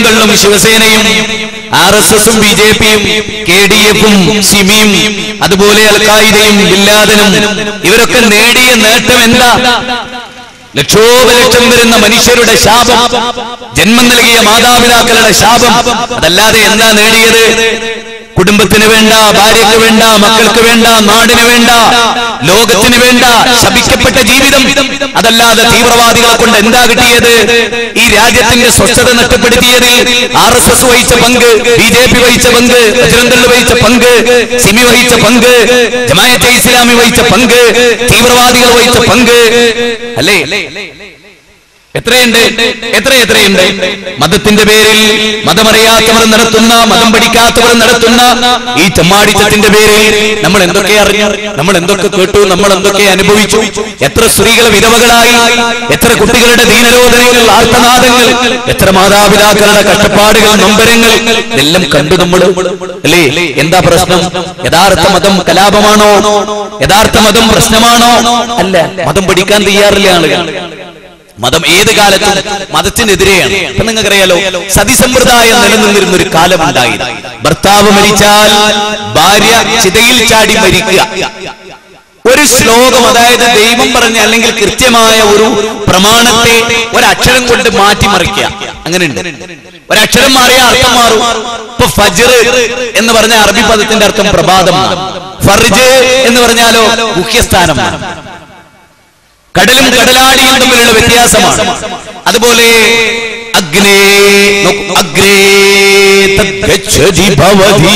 തള്ളും ശിവസേനയും RSSും BJPയും KDFും സിമിയും അതുപോലെ അൽ-ഖായിദയും ബില്ലാദനും ഇവരൊക്കെ നേടിയ നേട്ടം എന്താ? ലക്ഷോപലക്ഷം വരുന്ന മനുഷ്യരുടെ ശാപം, ജന്മം നൽകിയ മാതാപിതാക്കളുടെ ശാപം. അതല്ലാതെ എന്താ നേടിയത്? കുടുംബത്തിന് വേണ്ട, ഭാര്യയ്ക്ക് വേണ്ട, മക്കൾക്ക് വേണ്ട, നാടിന് വേണ്ട, ലോകത്തിന് വേണ്ട ശപിക്കപ്പെട്ട ജീവിതം. അതല്ലാതെ തീവ്രവാദികളെ കൊണ്ട് എന്താ കിട്ടിയത്? ഈ രാജ്യത്തിന്റെ സ്വസ്ഥത നഷ്ടപ്പെടുത്തിയതിൽ RSS വഹിച്ച പങ്ക്, BJP വഹിച്ച പങ്ക്, ബജ്റംഗ് വഹിച്ച പങ്ക്, സിമി വഹിച്ച പങ്ക്, ജമാഅത്തെ ഇസ്ലാമി വഹിച്ച പങ്ക്, തീവ്രവാദികൾ വഹിച്ച പങ്ക് അല്ലേ? എത്രയുണ്ട്? മതത്തിന്റെ പേരിൽ മതമറിയാത്തവർ നടത്തുന്ന, മതം പഠിക്കാത്തവർ നടത്തുന്ന ഈ ചമ്മാടിച്ചത്തിന്റെ പേരിൽ നമ്മൾ എന്തൊക്കെ അറിഞ്ഞു, നമ്മൾ എന്തൊക്കെ കേട്ടു, നമ്മൾ എന്തൊക്കെ അനുഭവിച്ചു. എത്ര സ്ത്രീകൾ വിധവകളായി, എത്ര കുട്ടികളുടെ ദീനരോധനകൾ, ആർത്തനാദങ്ങൾ, എത്ര മാതാപിതാക്കളുടെ കഷ്ടപ്പാടുകൾ, നൊമ്പരങ്ങൾ ഇതെല്ലാം കണ്ടു നമ്മൾ അല്ലേ? എന്താ പ്രശ്നം? യഥാർത്ഥ മതം കലാപമാണോ? യഥാർത്ഥ മതം പ്രശ്നമാണോ? അല്ല. മതം പഠിക്കാൻ തയ്യാറില്ല ആളുകൾ. മതം ഏത് കാലത്തും മതത്തിനെതിരെയാണ്. ഇപ്പൊ നിങ്ങൾക്കറിയാലോ, സതിസമ്പ്രദായം നിലനിന്നിരുന്ന ഒരു കാലമുണ്ടായി. ഭർത്താവ് മരിച്ചാൽ ഭാര്യ ചിതയിൽ ചാടി മരിക്കുക. ഒരു ശ്ലോകം, അതായത് ദൈവം പറഞ്ഞ അല്ലെങ്കിൽ കൃത്യമായ ഒരു പ്രമാണത്തെ ഒരക്ഷരം കൊണ്ട് മാറ്റിമറിക്കുക. അങ്ങനെയുണ്ട്. ഒരക്ഷരം മാറിയ അർത്ഥം മാറും. ഇപ്പൊ ഫജ്ർ എന്ന് പറഞ്ഞ അറബി പദത്തിന്റെ അർത്ഥം പ്രഭാതം, ഫർജ് എന്ന് പറഞ്ഞാലോ മുഖ്യസ്ഥാനമാണ്. കടലും കടലാടിയും തമ്മിലുള്ള വ്യത്യാസമാണ്. അതുപോലെ അഗ്നേ അഗ്രേ തദ്ഗച്ഛതി ഭവതി,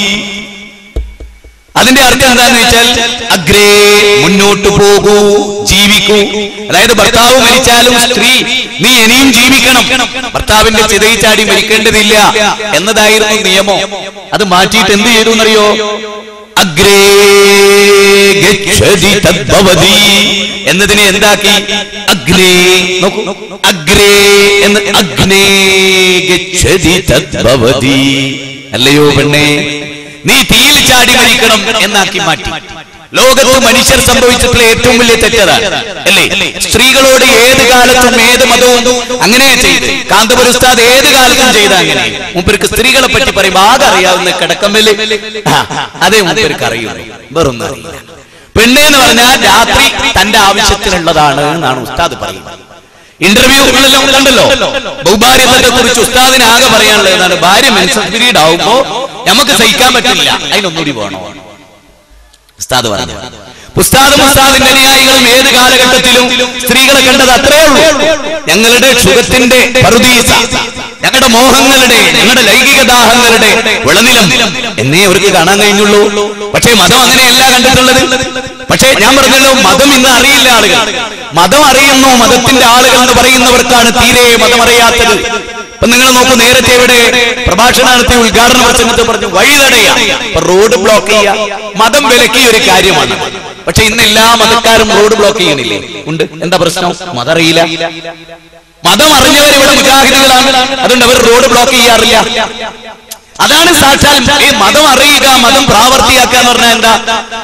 അതിന്റെ അർത്ഥം എന്താന്ന് വെച്ചാൽ അഗ്രേ മുന്നോട്ട് പോകൂ, ജീവിക്കൂ. അതായത് ഭർത്താവ് മരിച്ചാലും സ്ത്രീ നീ ഇനിയും ജീവിക്കണം, ഭർത്താവിന്റെ ചിതയിൽ ചാടി മരിക്കേണ്ടതില്ല എന്നതായിരുന്നു നിയമം. അത് മാറ്റിയിട്ട് എന്ത് ചെയ്തു എന്നറിയോ? അഗ്രേ ഗച്ഛതി തദ്ഭവതി എന്നതിനെ എന്താക്കി? അഗ്നേ. നോക്കൂ, അഗ്രേ എന്ന് അഗ്നേ ഗച്ഛതി തദ്ഭവതി. അല്ലയോ പെണ്ണേ, നീ തീയിൽ ചാടി മരിക്കണം എന്നാക്കി മാറ്റി. ലോകത്ത് മനുഷ്യർ സംഭവിച്ചിട്ടുള്ള ഏറ്റവും വലിയ തെറ്റതാണ് അല്ലേ? സ്ത്രീകളോട് ഏത് കാലത്തും ഏത് മതവും അങ്ങനെ ചെയ്ത്, കാന്തപുര ഉസ്താദ് ഏത് കാലത്തും ചെയ്ത അങ്ങനെ. മൂപ്പർക്ക് സ്ത്രീകളെ പറ്റി പറയുമ്പോ ആകെ അറിയാവുന്ന കിടക്കമ്മല് അതേ മൂപ്പർക്ക് അറിയുള്ളൂ, വേറൊന്നും അറിയില്ല. പെണ്ണെന്ന് പറഞ്ഞാൽ രാത്രി തന്റെ ആവശ്യത്തിനുള്ളതാണ് എന്നാണ് ഉസ്താദ് പറയുന്നത്. ഇന്റർവ്യൂകളെല്ലാം കണ്ടല്ലോ, ബഹുഭാര്യത്തെ കുറിച്ച് ഉസ്താദിന് ആകെ പറയാനുള്ളതാണ്, ഭാര്യ മെൻസസ് പീരീഡ് ആവുമ്പോ നമുക്ക് സഹിക്കാൻ പറ്റില്ല, അതിനൊന്നുകൂടി വേണോ ഉസ്താദ് പറഞ്ഞു. ഉസ്താദും ഉസ്താദിന്റെ അനുയായികളും ഏത് കാലഘട്ടത്തിലും സ്ത്രീകളെ കണ്ടത് അത്രേ ഉള്ളൂ. ഞങ്ങളുടെ സുഖത്തിന്റെ പറുദീസ, ഞങ്ങളുടെ മോഹങ്ങളുടെ, ഞങ്ങളുടെ ലൈംഗിക ദാഹങ്ങളുടെ വിളനിലം എന്നേ അവർക്ക് കാണാൻ കഴിഞ്ഞുള്ളൂ. പക്ഷേ മതം അങ്ങനെയല്ല കണ്ടിട്ടുള്ളത്. പക്ഷേ ഞാൻ പറഞ്ഞല്ലോ, മതം ഇന്ന് അറിയില്ല ആളുകൾ. മതം അറിയുന്നു, മതത്തിന്റെ ആളുകൾ എന്ന് പറയുന്നവർക്കാണ് തീരെ മതം അറിയാത്തത്. അപ്പൊ നിങ്ങൾ നോക്കൂ, നേരത്തെ ഇവിടെ പ്രഭാഷണം നടത്തിയ ഉദ്ഘാടന പ്രസംഗത്തിൽ പറഞ്ഞു വഴിതടയാ, റോഡ് ബ്ലോക്ക് ചെയ്യാ. മതം വിലക്കിയ ഒരു കാര്യമാണ്. പക്ഷെ ഇന്ന് എല്ലാ മതക്കാരും റോഡ് ബ്ലോക്ക് ചെയ്യണില്ലേ? ഉണ്ട്. എന്താ പ്രശ്നം? മതം അറിയില്ല. മതം അറിഞ്ഞവർ ഇവിടെ മുജാഹിദുകളാണ്, അതുകൊണ്ട് അവർ റോഡ് ബ്ലോക്ക് ചെയ്യാറില്ല. അതാണ് സാക്ഷാൽ ഈ മതം അറിയുക, മതം പ്രാവർത്തിയാക്കുക എന്ന് പറഞ്ഞാൽ എന്താ?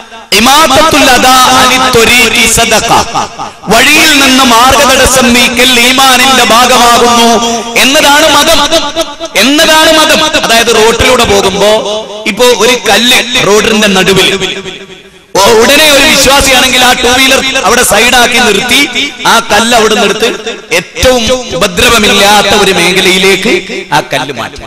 വഴിയിൽ നിന്ന് മാർഗതടസ്സം നീക്കൽ ഈമാനിന്റെ ഭാഗമാകുന്നു എന്നതാണ് മതം. അതായത് റോഡിലൂടെ പോകുമ്പോ ഇപ്പോ ഒരു കല്ല് റോഡിന്റെ നടുവിൽ, ഉടനെ ഒരു വിശ്വാസിയാണെങ്കിൽ ആ ടൂ വീലർ അവിടെ സൈഡാക്കി നിർത്തി ആ കല്ല് അവിടെ നിർത്തി ഏറ്റവും ഉപദ്രവമില്ലാത്ത ഒരു മേഖലയിലേക്ക് ആ കല്ല് മാറ്റി.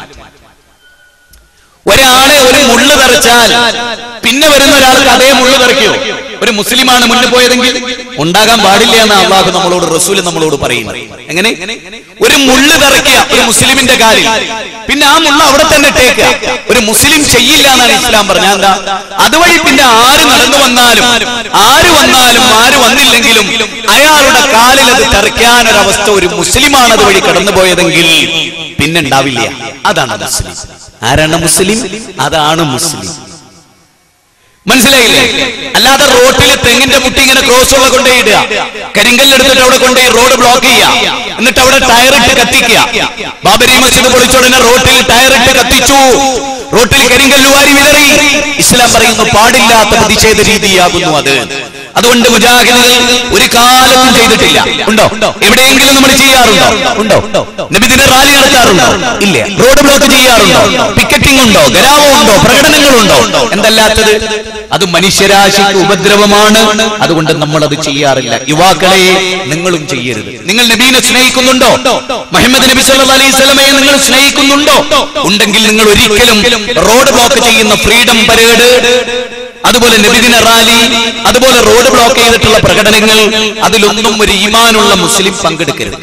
ഒരാളെ ഒരു മുള്ളു തെറിച്ചാൽ പിന്നെ വരുന്ന ഒരാൾക്ക് അതേ മുള്ളു തെറിക്കോ? ഒരു മുസ്ലിമാണ് മുന്നിൽ പോയതെങ്കിൽ ഉണ്ടാകാൻ പാടില്ല എന്ന് അള്ളാഹു നമ്മളോട്, റസൂൽ നമ്മളോട് പറയുന്നത്. എങ്ങനെ? ഒരു മുള്ളു തെറിക്കുക ഒരു മുസ്ലിമിന്റെ കാലിൽ, പിന്നെ ആ മുള്ള അവിടെ തന്നെ ഇട്ടേക്കുക. ഒരു മുസ്ലിം ചെയ്യില്ല എന്നാണ് ഇസ്ലാം പറഞ്ഞാൽ. എന്താ? അതുവഴി പിന്നെ ആര് നടന്നു വന്നാലും, ആര് വന്നാലും, ആര് വന്നില്ലെങ്കിലും അയാളുടെ കാലിൽ അത് തെറിക്കാനൊരവസ്ഥ ഒരു മുസ്ലിമാണ് അതുവഴി കടന്നുപോയതെങ്കിൽ പിന്നെ ഉണ്ടാവില്ല. അതാണ് മുസ്ലിം. ആരാണ് മുസ്ലിം? അതാണ് മുസ്ലിം. മനസ്സിലായില്ലേ? അല്ലാതെ റോട്ടിൽ തെങ്ങിന്റെ മുട്ടി ഇങ്ങനെ ക്രോസ് ഓവർ കൊണ്ടുപോയിടുക, കരിങ്കല്ലെടുത്തിട്ട് അവിടെ കൊണ്ടുപോയി റോഡ് ബ്ലോക്ക് ചെയ്യുക, എന്നിട്ട് അവിടെ ടയറിട്ട് കത്തിക്കുക. ബാബരി മസ്ജിദ് പൊളിച്ചുടനെ റോട്ടിൽ ടയറിട്ട് കത്തിച്ചു, റോട്ടിൽ കരിങ്കല്ലുവാരി വിതറി. ഇസ്ലാം പറയുന്നു പാടില്ലാത്ത പ്രതിഷേധ രീതിയാകുന്നു അത്. അതുകൊണ്ട് മുജാഹിദുകൾ ഒരു കാലത്തും ചെയ്തിട്ടില്ല. ഉണ്ടോ? എവിടെയെങ്കിലും നമ്മൾ ചെയ്യാറുണ്ടോ? ഉണ്ടോ? നബിദിന റാലി നടത്താറുണ്ടോ? ഇല്ല. റോഡ് ബ്ലോക്ക് ചെയ്യാറുണ്ടോ? പിക്കറ്റിംഗ് ഉണ്ടോ? ഗലാവോ ഉണ്ടോ? പ്രകടനങ്ങളുണ്ടോ? എന്തല്ലാത്തത്? അത് മനുഷ്യരാശിക്ക് ഉപദ്രവമാണ്. അതുകൊണ്ട് നമ്മൾ അത് ചെയ്യാറില്ല. യുവാക്കളെ, നിങ്ങളും ചെയ്യരുത്. നിങ്ങൾ നബീനെ സ്നേഹിക്കുന്നുണ്ടോ? മുഹമ്മദ് നബി സല്ലല്ലാഹു അലൈഹി വസല്ലമയെ നിങ്ങൾ സ്നേഹിക്കുന്നുണ്ടോ? ഉണ്ടെങ്കിൽ നിങ്ങൾ ഒരിക്കലും റോഡ് ബ്ലോക്ക് ചെയ്യുന്ന ഫ്രീഡം പരേഡ്, അതുപോലെ നബിദിന റാലി, അതുപോലെ റോഡ് ബ്ലോക്ക് ചെയ്തിട്ടുള്ള പ്രകടനങ്ങൾ, അതിലൊന്നും ഒരു ഈമാനുള്ള മുസ്ലിം പങ്കെടുക്കരുത്.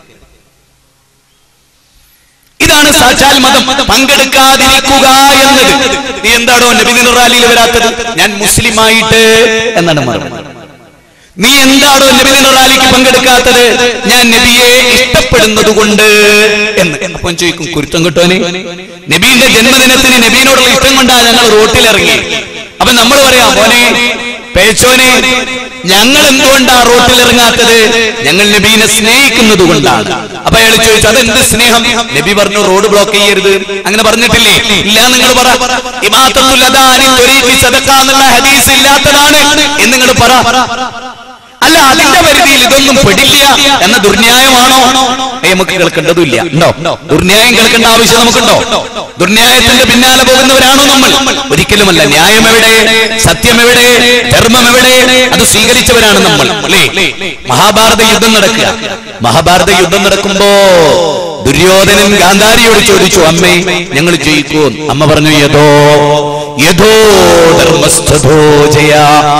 ഇതാണ് സാക്ഷാൽ മതം. പങ്കെടുക്കാതിരിക്കുക എന്നത്. നീ എന്താണോ നബിദിന റാലിയിൽ വരാത്തത്? ഞാൻ മുസ്ലിമായിട്ട് എന്നാണ് മറുപടി. നീ എന്താണോ നബിദിന റാലിക്ക് പങ്കെടുക്കാത്തത്? ഞാൻ നബിയെ ഇഷ്ടപ്പെടുന്നത് കൊണ്ട് എന്ന്. അപ്പം ചോദിക്കും, കുരുത്തം കിട്ടോനെ? നബിയുടെ ജന്മദിനത്തിന് നബീനോടുള്ള ഇഷ്ടം കൊണ്ടാണ് ഞങ്ങൾ റോട്ടിലിറങ്ങി. അപ്പൊ നമ്മൾ പറയാ, മോനെ പേച്ചോനെ, ഞങ്ങൾ എന്തുകൊണ്ടാ റോട്ടിലിറങ്ങാത്തത്? ഞങ്ങൾ നബീനെ സ്നേഹിക്കുന്നത് കൊണ്ടാണ്. അപ്പൊ അയാൾ ചോദിച്ചു, അതെന്ത് സ്നേഹം? നബി പറഞ്ഞു, റോഡ് ബ്ലോക്ക് ചെയ്യരുത്. അങ്ങനെ പറഞ്ഞിട്ടില്ലേ? ഇല്ല. നിങ്ങൾ പറ, ഇമാത്തത്തുൽ അദാനി ത്വരീഖി സദഖ എന്നുള്ള ഹദീസ് ഇല്ലാത്തതാണ് എന്ന് നിങ്ങൾ പറ. അല്ല, അതിന്റെ പരിധിയിൽ ഇതൊന്നും പെടില്ല എന്ന ദുർന്യായമാണോ? നമുക്ക് കേൾക്കേണ്ടതില്ല. ഉണ്ടോ? ദുർന്യായം കേൾക്കേണ്ട ആവശ്യം നമുക്കുണ്ടോ? ദുർന്യായത്തിന്റെ പിന്നാലെ പോകുന്നവരാണോ നമ്മൾ? ഒരിക്കലുമല്ല. ന്യായം എവിടെ? സത്യം എവിടെ? ധർമ്മം എവിടെ? അത് സ്വീകരിച്ചവരാണ് നമ്മൾ, അല്ലേ? മഹാഭാരത യുദ്ധം നടക്കുക. മഹാഭാരത യുദ്ധം നടക്കുമ്പോ ദുര്യോധനൻ ഗാന്ധാരിയോട് ചോദിച്ചു, അമ്മേ, ഞങ്ങൾ ജയിക്കൂ? അമ്മ പറഞ്ഞു, യഥോ ധർമ്മസ്ഥോ ജയ.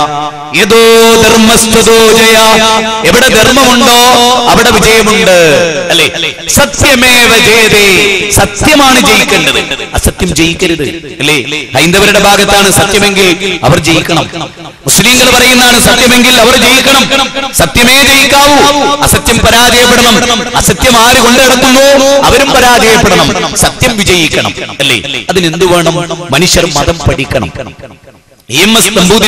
എവിടെ ധർമ്മമുണ്ടോ അവിടെ വിജയമുണ്ട്, അല്ലേ? സത്യമേവ ജയതേ. സത്യമാണ് ജയിക്കേണ്ടത്, അസത്യം ജയിക്കരുത്, അല്ലേ? ഹൈന്ദവരുടെ ഭാഗത്താണ് സത്യമെങ്കിൽ അവർ ജയിക്കണം. മുസ്ലിങ്ങൾ പറയുന്നതാണ് സത്യമെങ്കിൽ അവർ ജയിക്കണം. സത്യമേ ജയിക്കാവൂ. അസത്യം പരാജയപ്പെടണം. അസത്യം ആര് കൊണ്ടു നടക്കുന്നു അവരും പരാജയപ്പെടണം. സത്യം വിജയിക്കണം, അല്ലേ? അതിനെന്ത് വേണം? മനുഷ്യർ മതം പഠിക്കണം. EMS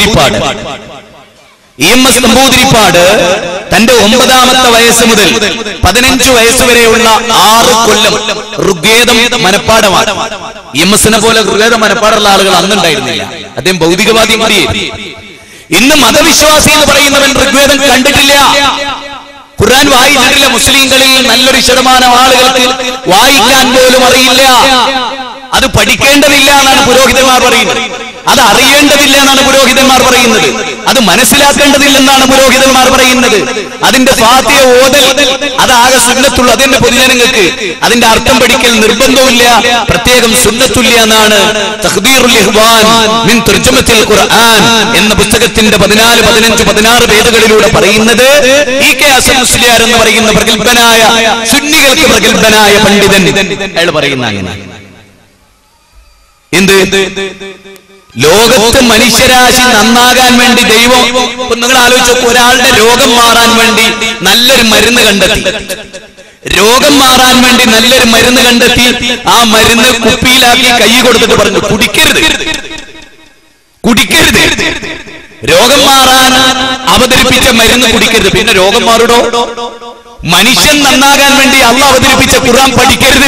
നമ്പൂതിരിപ്പാട് തന്റെ 9ാമത്തെ വയസ്സ് മുതൽ 15 വയസ്സ് വരെയുള്ള 6 കൊല്ലം ഋഗ്വേദം മനപ്പാഠമാണ്. EMSനെ പോലെ ഋഗ്വേദം മനപ്പാടുള്ള ആളുകൾ അന്നുണ്ടായിരുന്നില്ല. അദ്ദേഹം ഭൗതികവാദി കൂടിയായിരുന്നു. ഇന്ന് മതവിശ്വാസി എന്ന് പറയുന്നവൻ ഋഗ്വേദം കണ്ടിട്ടില്ല, ഖുർആൻ വായിച്ചിട്ടില്ല. മുസ്ലിങ്ങളിൽ നല്ലൊരു ശതമാനം ആളുകൾക്ക് വായിക്കാൻ പോലും അറിയില്ല. അത് പഠിക്കേണ്ടതില്ല എന്നാണ് പുരോഹിതന്മാർ പറയുന്നത്. അത് അറിയേണ്ടതില്ല എന്നാണ് പുരോഹിതന്മാർ പറയുന്നത്. അത് മനസ്സിലാക്കേണ്ടതില്ലെന്നാണ് പുരോഹിതന്മാർ പറയുന്നത്. അതിന്റെ ഫാത്തിഹ ഓതൽ അതാകെ സുന്നത്തുള്ളൂ. അതിന്റെ പൊതുജനങ്ങൾക്ക് അതിന്റെ അർത്ഥം പഠിക്കൽ നിർബന്ധമില്ല, പ്രത്യേകം സുന്നത്തുല്യ എന്നാണ് തഖ്ദീറുൽ ഇഹ്വാൻ മിൻ തർജമത്തിൽ ഖുർആൻ എന്ന പുസ്തകത്തിന്റെ 14, 15, 16 പേജുകളിലൂടെ പറയുന്നത്. EK ഹസൻ മുസ്ലിയാർ എന്ന് പറയുന്ന പ്രഗത്ഭനായ സുന്നികൾക്ക് പ്രഗത്ഭനായ പണ്ഡിതൻ അയാൾ പറയുന്ന അങ്ങനെ. എന്ത്? ലോകത്ത് മനുഷ്യരാശി നന്നാകാൻ വേണ്ടി ദൈവം, നിങ്ങൾ ആലോചിച്ചു, ഒരാളുടെ രോഗം മാറാൻ വേണ്ടി നല്ലൊരു മരുന്ന് കണ്ടെത്തി. രോഗം മാറാൻ വേണ്ടി നല്ലൊരു മരുന്ന് കണ്ടെത്തി. ആ മരുന്ന് കുപ്പിയിലാക്കി കൈ കൊടുത്തിട്ട് പറഞ്ഞു, കുടിക്കരുത്. രോഗം മാറാൻ അവതരിപ്പിച്ച മരുന്ന് കുടിക്കരുത്. പിന്നെ രോഗം മാറുടോ? മനുഷ്യൻ നന്നാകാൻ വേണ്ടി അള്ളാഹ് അവതരിപ്പിച്ച ഖുർആൻ പഠിക്കരുത്.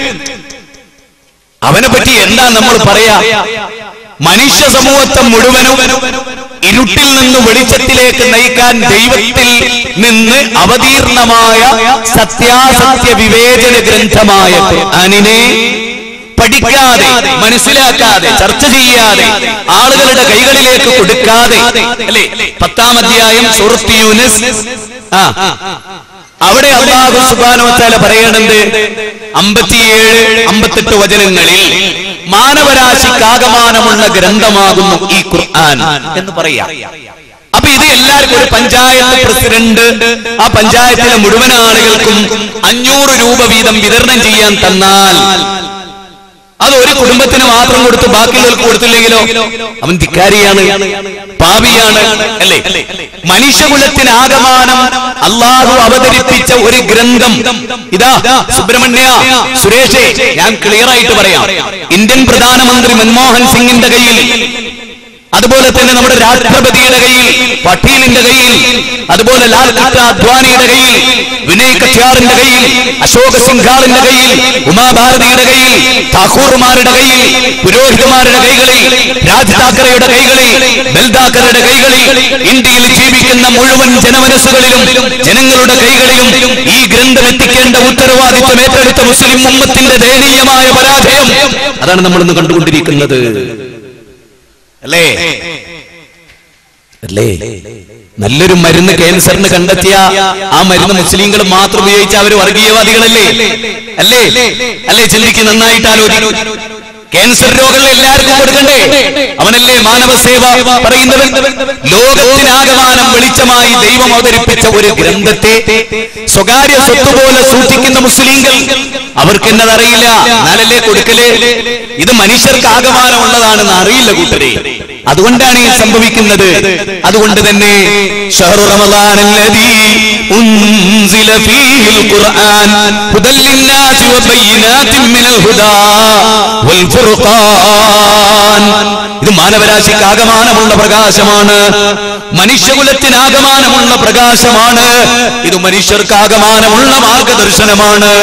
അവനെ പറ്റി എന്താ നമ്മൾ പറയാ? മനുഷ്യ സമൂഹത്തെ മുഴുവനും ഇരുട്ടിൽ നിന്ന് വെളിച്ചത്തിലേക്ക് നയിക്കാൻ ദൈവത്തിൽ നിന്ന് അവതീർണമായ സത്യാസത്യ വിവേചന ഗ്രന്ഥമായ ഖുർആനിനെ പഠിക്കാതെ, മനസ്സിലാക്കാതെ, ചർച്ച ചെയ്യാതെ, ആളുകളുടെ കൈകളിലേക്ക് കൊടുക്കാതെ, അല്ലേ? 10ാം അധ്യായം സൂറത്ത് യൂനുസ്, അവിടെ അല്ലാഹു സുബ്ഹാനഹു വ തആല പറയണത് 57, 58 വചനങ്ങളിൽ മാനവരാശിക്കാകമാനമുള്ള ഗ്രന്ഥമാകുന്നു ഈ ഖുർആൻ എന്ന് പറയാം. അപ്പൊ ഇത് എല്ലാവർക്കും, ഒരു പഞ്ചായത്ത് പ്രസിഡന്റ് ആ പഞ്ചായത്തിലെ മുഴുവൻ ആളുകൾക്കും 500 രൂപ വീതം വിതരണം ചെയ്യാൻ തന്നാൽ അത് ഒരു കുടുംബത്തിന് മാത്രം കൊടുത്ത് ബാക്കിയുള്ളവർക്ക് കൊടുത്തില്ലെങ്കിലോ അവൻ ധിക്കാരിയാണ്, പാപിയാണ്, അല്ലേ? മനുഷ്യകുലത്തിന് ആകമാനം അള്ളാഹു അവതരിപ്പിച്ച ഒരു ഗ്രന്ഥം ഇതാ. സുബ്രഹ്മണ്യ, സുരേഷേ, ഞാൻ ക്ലിയർ ആയിട്ട് പറയാം. ഇന്ത്യൻ പ്രധാനമന്ത്രി മൻമോഹൻ സിംഗിന്റെ കയ്യിൽ അതുപോലെ തന്നെ നമ്മുടെ രാഷ്ട്രപതിയുടെ കയ്യിൽ, പട്ടീലിന്റെ കയ്യിൽ, അതുപോലെ ലാൽ കൃഷ്ണ അദ്വാനിയുടെ കയ്യിൽ, വിനയ് കത്യാറിന്റെ കയ്യിൽ, അശോക് സിംഘാളിന്റെ കയ്യിൽ, ഉമാഭാരതിയുടെ കയ്യിൽ, ഠാക്കൂർമാരുടെ കയ്യിൽ, പുരോഹിതന്മാരുടെ കൈകളിൽ, രാജ് താക്കറെയുടെ കൈകളിൽ, ബൽ താക്കറയുടെ കൈകളിൽ, ഇന്ത്യയിൽ ജീവിക്കുന്ന മുഴുവൻ ജനമനസ്സുകളിലും ജനങ്ങളുടെ കൈകളിലും ഈ ഗ്രന്ഥം എത്തിക്കേണ്ട ഉത്തരവാദിത്വം ഏറ്റെടുത്ത മുസ്ലിം ഉമ്മത്തിന്റെ ദയനീയമായ പരാജയം അതാണ് നമ്മളിന്ന് കണ്ടുകൊണ്ടിരിക്കുന്നത്. അല്ലേ അല്ലേ? നല്ലൊരു മരുന്ന് ക്യാൻസറിന് കണ്ടെത്തിയ ആ മരുന്ന് മുസ്ലിങ്ങൾ മാത്രം ഉപയോഗിച്ച അവർ വർഗീയവാദികളല്ലേ? അല്ലേ അല്ലേ? ചിന്തിക്ക്, നന്നായിട്ട് ആലോചിക്കും. ക്യാൻസർ രോഗങ്ങൾ എല്ലാവർക്കും കൊടുക്കണ്ടേ? അവനല്ലേ മാനവ സേവ പറയുന്നവൻ? ലോകത്തിനാകമാനം വെളിച്ചമായി ദൈവം അവതരിപ്പിച്ച ഒരു ഗ്രന്ഥത്തെ സ്വകാര്യ സ്വത്ത് പോലെ സൂക്ഷിക്കുന്ന മുസ്ലിങ്ങൾ, അവർക്ക് എന്നതറിയില്ല, എന്നാലല്ലേ കൊടുക്കലേ? ഇത് മനുഷ്യർക്ക് ആകമാനമുള്ളതാണെന്ന് അറിയില്ല കൂട്ടരെ. അതുകൊണ്ടാണ് ഈ സംഭവിക്കുന്നത്. അതുകൊണ്ട് തന്നെ ശഹ്റു റമളാനല്ലദീ ഉൻസില ഫീഹിൽ ഖുർആൻ ഹുദൽ ലിന്നാസി വബയ്യിനാതിൻ മിനൽ ഹുദാ വൽ ഫുർഖാൻ. ഇത് മാനവരാശിക്ക് ആകമാനമുള്ള പ്രകാശമാണ്, മനുഷ്യകുലത്തിന് ആകമാനമുള്ള പ്രകാശമാണ്, ഇത് മനുഷ്യർക്ക് ആകമാനമുള്ള മാർഗദർശനമാണ്.